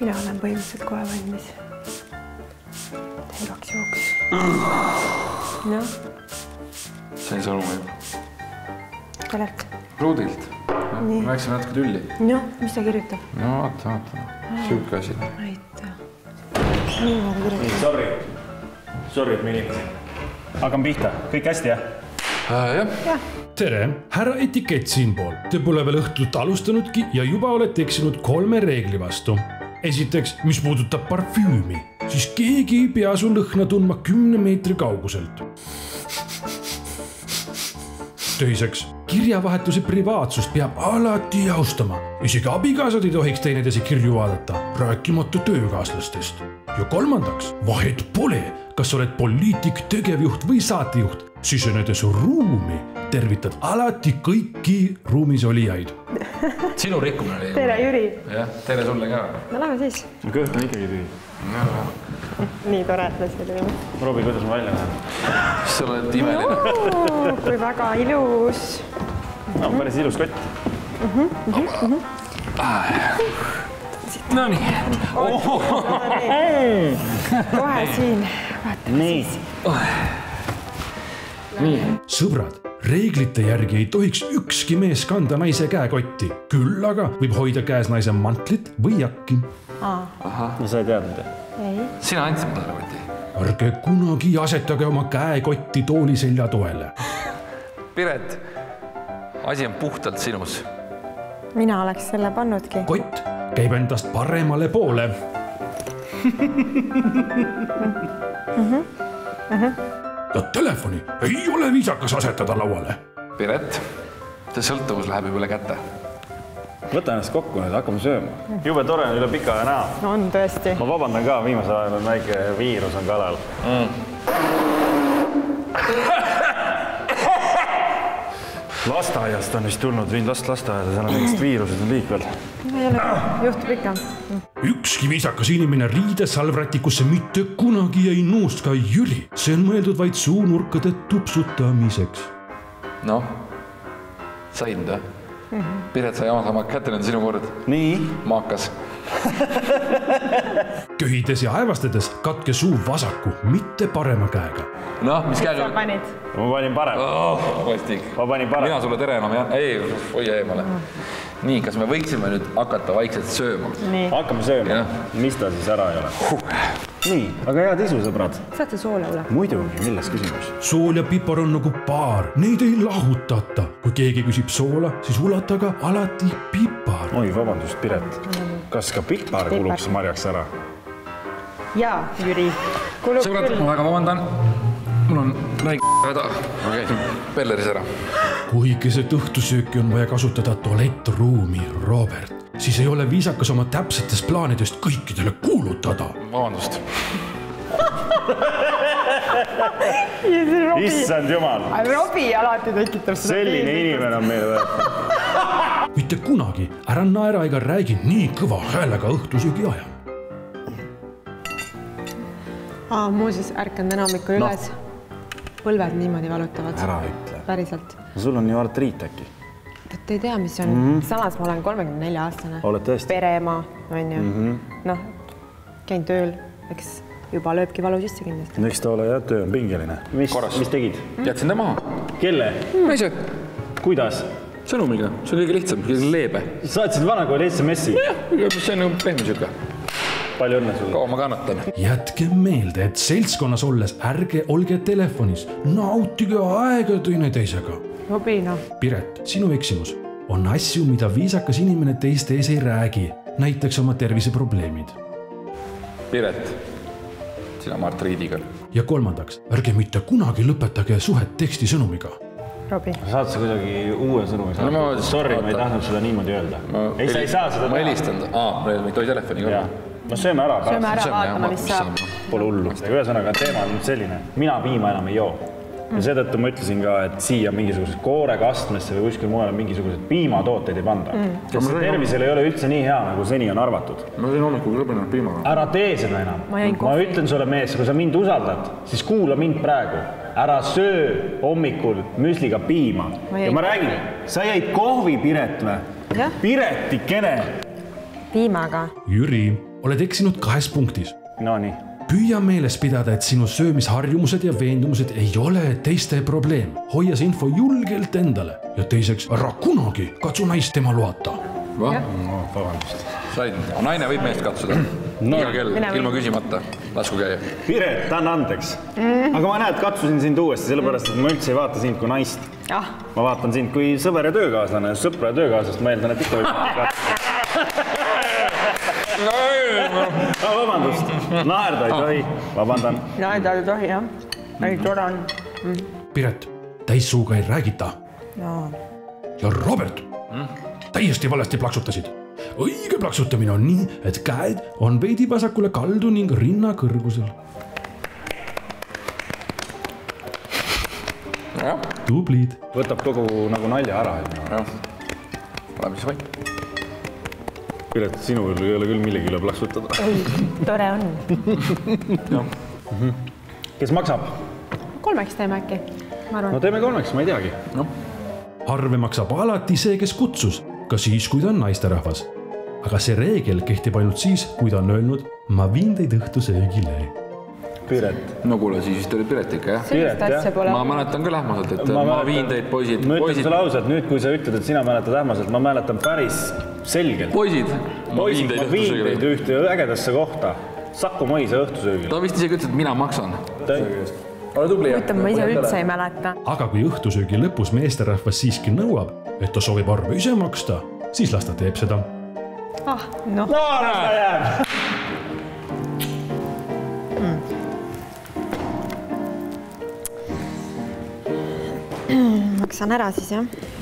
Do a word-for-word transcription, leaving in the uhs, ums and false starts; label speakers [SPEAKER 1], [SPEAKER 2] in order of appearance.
[SPEAKER 1] Mina olen põhimõtteliselt kohe valmis. Igaks jooks. Noh.
[SPEAKER 2] See on sõnum juba.
[SPEAKER 1] Kellelt?
[SPEAKER 2] Ruudilt. Me läksime natuke tülli.
[SPEAKER 1] Noh, mis ta kirjutab?
[SPEAKER 2] No vaata, vaata. Süüke asi.
[SPEAKER 1] Aita. Nii ma kirjutab.
[SPEAKER 3] Nii, sorry. Sorry, et me inimesi. Hakkame pihta. Kõik hästi, jah?
[SPEAKER 2] Jah.
[SPEAKER 4] Tere, härra etikett siinpool. Te pole veel õhtut alustanudki ja juba olete eksinud kolme reegli vastu. Esiteks, mis puudutab parfüümi, siis keegi ei pea su lõhna tundma kümne meetri kauguselt. Teiseks, kirjavahetuse privaatsust peab alati austama. Isegi abikaasad ei tohiks teineteise kirju vaadata, rääkimata töökaaslastest. Ja kolmandaks, vahet pole, kas oled poliitik, tegevjuht või saatejuht. Sisenedes ruumi tervitad alati kõiki ruumis olijaid.
[SPEAKER 2] Sinu rikkumine oli.
[SPEAKER 1] Tere, Jüri.
[SPEAKER 2] Jah, tere sulle ka.
[SPEAKER 1] No lähme siis.
[SPEAKER 3] Kõht on ikkagi tühi.
[SPEAKER 1] Nii tore, et see oli.
[SPEAKER 3] Robi, kuidas ma välja lähen?
[SPEAKER 2] Sa oled imeline.
[SPEAKER 1] Kui väga ilus.
[SPEAKER 3] No, päris ilus kott.
[SPEAKER 2] No nii.
[SPEAKER 1] Kohe siin.
[SPEAKER 3] Nii.
[SPEAKER 4] Sõbrad, reeglite järgi ei tohiks ükski mees kanda naise käekotti. Küll aga võib hoida käes naise mantlit või jakki.
[SPEAKER 3] Ja sa ei teadnud, jah?
[SPEAKER 1] Ei.
[SPEAKER 2] Sina andsid mulle kotti.
[SPEAKER 4] Ärge kunagi asetage oma käekotti tooli selja toele.
[SPEAKER 2] Piret, asi on puhtalt sinus.
[SPEAKER 1] Mina oleks selle pannudki.
[SPEAKER 4] Kott käib endast paremale poole. Ja telefoni ei ole viisakas asetada lauale.
[SPEAKER 2] Piret, see sõltuvus läheb juba üle kätte.
[SPEAKER 3] Võta ennast kokku nüüd, hakkame sööma. Jube tore on üle pika aja näha.
[SPEAKER 1] On tõesti.
[SPEAKER 3] Ma vabandan ka, viimasel ajal on väike viirus on kalal. Lasteaiast on vist tulnud, viin last lasteaeda, seal on mingist viirused on liikvel.
[SPEAKER 1] Ei ole, juhtub ikka.
[SPEAKER 4] Ükski viisakas inimene riidesalvrätikusse mitte kunagi ei nuust ka Jüri. See on mõeldud vaid suunurkade tupsutamiseks.
[SPEAKER 2] Noh, said nüüd, jah? Piret sai oma sama kätte, nüüd sinu kord.
[SPEAKER 3] Nii?
[SPEAKER 2] Maakas.
[SPEAKER 4] Köhides ja aevastades katke suu vasaku, mitte parema käega.
[SPEAKER 2] Noh, mis käega?
[SPEAKER 1] Sa panid?
[SPEAKER 3] Ma panin parem.
[SPEAKER 2] Oh, vastik.
[SPEAKER 3] Ma panin parem.
[SPEAKER 2] Mina sulle tere enam, jah? Ei, oi eemale. Nii, kas me võiksime nüüd hakata vaikselt sööma?
[SPEAKER 1] Nii.
[SPEAKER 3] Hakkame sööma. Mis ta siis ära ei ole? Nii, aga head isu, sõbrad.
[SPEAKER 1] Saate soole üle?
[SPEAKER 3] Muidugi, milles küsimus?
[SPEAKER 4] Sool ja pipar on nagu paar, neid ei lahutata. Kui keegi küsib soola, siis ulataga alati pipar.
[SPEAKER 3] Oi, vabandust, Piret. Kas ka pipar kuluks marjaks ära?
[SPEAKER 1] Jaa, Jüri. Kulub
[SPEAKER 2] Sõbrad,
[SPEAKER 1] küll.
[SPEAKER 2] ma väga vabandan. Mul on näik häda. Ma käisin pelleris ära.
[SPEAKER 4] Kui keset õhtusööki on vaja kasutada tualettruumi, Robert, siis ei ole viisakas oma täpsetest plaanidest kõikidele kuulutada.
[SPEAKER 2] Vabandust.
[SPEAKER 3] Issand jumal.
[SPEAKER 1] Robi alati tekitab seda.
[SPEAKER 3] Selline inimene on meile võetud.
[SPEAKER 4] Mitte kunagi ära naera ega räägi nii kõva häälega õhtusöögi aja.
[SPEAKER 1] Aa, muuseas, ärkand enamikul üles. Põlved niimoodi valutavad.
[SPEAKER 3] Ära ütle.
[SPEAKER 1] Päriselt.
[SPEAKER 3] Sul on ju artriit äkki.
[SPEAKER 1] Et ei tea, mis on. Samas ma olen kolmekümne nelja aastane.
[SPEAKER 3] Oled tõesti?
[SPEAKER 1] Pereema, on ju. Noh, käin tööl, eks juba lööbki valu sisse kindlasti.
[SPEAKER 3] Eks ta ole jah, töö on pingeline. Mis, mis tegid?
[SPEAKER 2] Jätsin ta maha.
[SPEAKER 3] Kelle?
[SPEAKER 2] Ma ise
[SPEAKER 3] Kuidas?
[SPEAKER 2] sõnumiga. See on kõige lihtsam, kõige leebe.
[SPEAKER 3] Saatsid vanakooli S M S-i?
[SPEAKER 2] See on nagu pehme süka.
[SPEAKER 3] Palju õnne sulle.
[SPEAKER 2] Kaua ma kannatan.
[SPEAKER 4] Jätke meelde, et seltskonnas olles ärge olge telefonis. Nautige aega teineteisega.
[SPEAKER 1] Robi, noh.
[SPEAKER 4] Piret, sinu eksimus on asju, mida viisakas inimene teiste ees ei räägi. Näiteks oma terviseprobleemid.
[SPEAKER 2] Piret, sina ma artriidiga.
[SPEAKER 4] Ja kolmandaks, ärge mitte kunagi lõpetage suhet tekstisõnumiga.
[SPEAKER 1] Robi.
[SPEAKER 3] Saad sa kuidagi uue sõnumi saada?
[SPEAKER 2] No ma-
[SPEAKER 3] Sorry, ma ei tahtnud seda niimoodi öelda. Ei, sa ei saa seda
[SPEAKER 2] Ma helistan ta. Aa, ma ei toi telefoni ka.
[SPEAKER 3] No sööme ära.
[SPEAKER 1] Sööme ära,
[SPEAKER 2] Sööme,
[SPEAKER 1] vaatame,
[SPEAKER 2] jah,
[SPEAKER 1] mis
[SPEAKER 2] mis
[SPEAKER 1] saab.
[SPEAKER 2] saab.
[SPEAKER 3] Pole hullu. Ühesõnaga, teema on nüüd selline. Mina piima enam ei joo. Ja seetõttu ma ütlesin ka, et siia mingisugused koorega astmesse või kuskil mujal mingisugused piimatooteid ei panda. Sest see tervisele ei ole üldse nii hea, nagu seni on arvatud.
[SPEAKER 2] Ma tõin hommikul lõppenud piimaga.
[SPEAKER 3] Ära tee seda enam.
[SPEAKER 1] Ma jäin
[SPEAKER 3] Ma
[SPEAKER 1] kohvi.
[SPEAKER 3] ütlen sulle, mees, kui sa mind usaldad, siis kuula mind praegu. Ära söö hommikul müsliga piima.
[SPEAKER 1] Ma
[SPEAKER 3] Ja
[SPEAKER 1] jäin
[SPEAKER 3] ma räägin, sa jäid kohvi, Piret või?
[SPEAKER 1] Jah.
[SPEAKER 3] Piretikene.
[SPEAKER 1] Piimaga.
[SPEAKER 4] Jüri, oled eksinud kahes punktis.
[SPEAKER 3] No nii.
[SPEAKER 4] Püüa meeles pidada, et sinu söömisharjumused ja veendumused ei ole teiste probleem. Hoia see info julgelt endale. Ja teiseks, ära kunagi katsu naist tema loata.
[SPEAKER 2] Va?
[SPEAKER 3] No, vabandust.
[SPEAKER 2] Sain. Naine võib meest katsuda. No, iga kell, ilma küsimata. Lasku käia.
[SPEAKER 3] Piret, anna andeks. Mm. Aga ma näed, katsusin sind uuesti, sellepärast, et ma üldse ei vaata sind kui naist.
[SPEAKER 1] Ah.
[SPEAKER 3] Ma vaatan sind kui sõber ja töökaaslane. Sõpra ja töökaaslast ma eeldan, et ikka võib katsuda. No, vabandust. Naerda ei tohi. Vabandan.
[SPEAKER 1] Naerda ei tohi, jah. Ei tore on. Mm.
[SPEAKER 4] Piret, täissuuga ei räägita.
[SPEAKER 1] No.
[SPEAKER 4] Ja Robert, mm? täiesti valesti plaksutasid. Õige plaksutamine on nii, et käed on veidi vasakule kaldu ning rinna kõrgusel.
[SPEAKER 2] Ja.
[SPEAKER 4] Tublid.
[SPEAKER 3] Võtab kogu nagu nalja ära.
[SPEAKER 2] Ja. Oleme siis vaid.
[SPEAKER 3] Piret, sinu ei ole küll millegi üle plaksutada.
[SPEAKER 1] Ei, tore on.
[SPEAKER 3] Ja. Mm-hmm. Kes maksab?
[SPEAKER 1] Kolmeks teeme äkki, ma arvan.
[SPEAKER 3] No teeme kolmeks, ma ei teagi. No.
[SPEAKER 4] Harve maksab alati see, kes kutsus, ka siis, kui ta on naisterahvas. Aga see reegel kehtib ainult siis, kui ta on öelnud, ma viin teid õhtu söögile.
[SPEAKER 3] Piret.
[SPEAKER 2] No kuule, siis vist oli Piret ikka, jah?
[SPEAKER 1] Sellist asja pole.
[SPEAKER 2] Ma mäletan ka lähmaselt, et ma, ma viin teid poisid.
[SPEAKER 3] Ma ütlen sulle ausalt, nüüd kui sa ütled, et sina mäletad lähmaselt, ma mäletan päris selgelt.
[SPEAKER 2] Poisid,
[SPEAKER 3] ma viin teid, ma viin teid ühte ägedasse kohta. Saku Moise õhtusöögile.
[SPEAKER 2] Ta vist isegi ütles, et mina maksan. Ole tubli, jah.
[SPEAKER 1] Võitan, ma ise üldse ei mäleta.
[SPEAKER 4] Aga kui õhtusöögi lõpus meesterahvas siiski nõuab, et ta soovib arve ise maksta, siis las ta teeb seda.
[SPEAKER 1] Ah, noh.
[SPEAKER 3] No, ta jääb!
[SPEAKER 1] Maksan ära siis, jah?